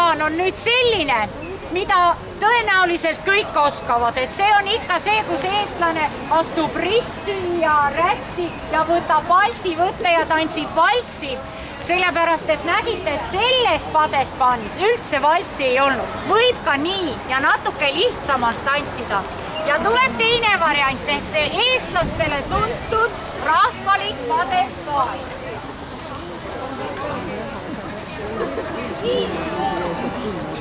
plaan on nüüd selline, mida tõenäoliselt kõik oskavad, et see on ikka see, kus eestlane astub risti ja rästi ja võtab valsivõtte ja tantsib valssi. Sellepärast, et nägite, et selles Padespaanis üldse valssi ei olnud. Võib ka nii ja natuke lihtsamalt tantsida. Ja tuleb teine variant, ehk see eestlastele tuntud rahvalik Padespaan.